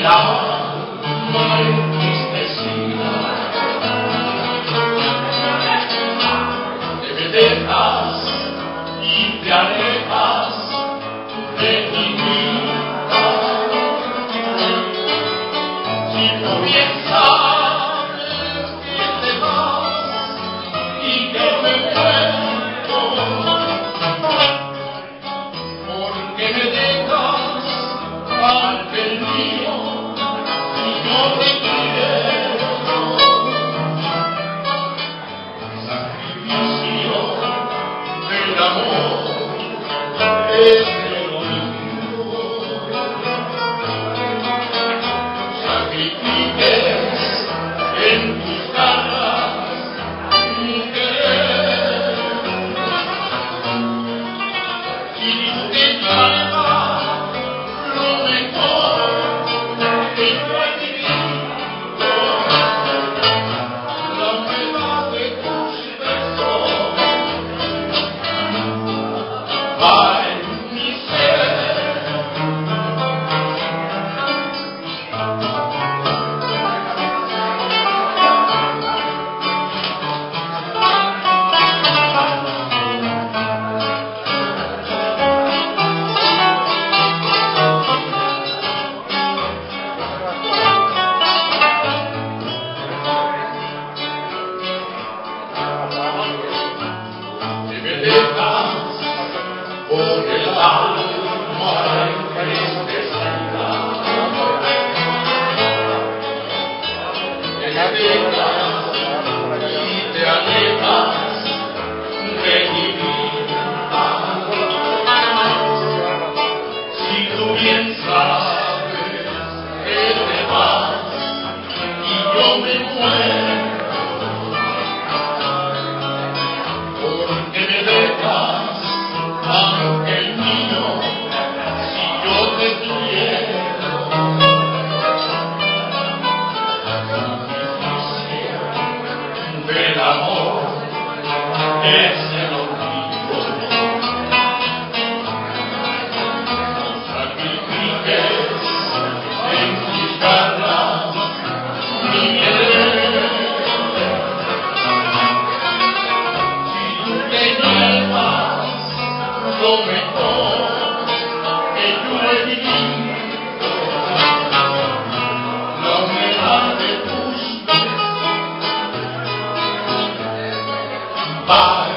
alma entristecida, te me dejas y te alejas de mi vida. Si no piensas que te vas y que me muero, porque me dejas ante el mío y no te quiero. Sacrificio del amor es el olvido. Sacrifiques en tus garras mi querer. Si tú te llamas lo mejor que yo he vivido, la humedad de tus besos va en mi ser. Si me dejas por el alma entristecida, que me dejas y te alejas de mi vida. Si tú bien sabes que te vas y yo me muero, porque me dejas ante el mío si yo te quiero. Sacrificio del amor es el olvido. Sacrifiques en tus garras mi querer. Si tú te llevas lo mejor que yo he vivido, la humedad de tus besos va